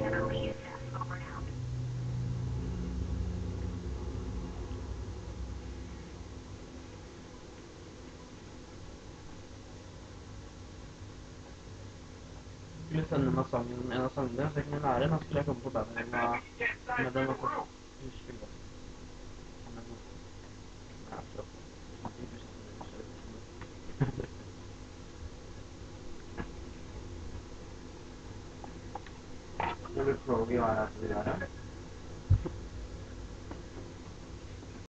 مثلا أنا أصلا الناس اللي أنا عارفها كلها كانت المفروض أعملها ما ده ما كنتش مشكلة. أنا ما أعرفش أصلا Dove provi a lavorare?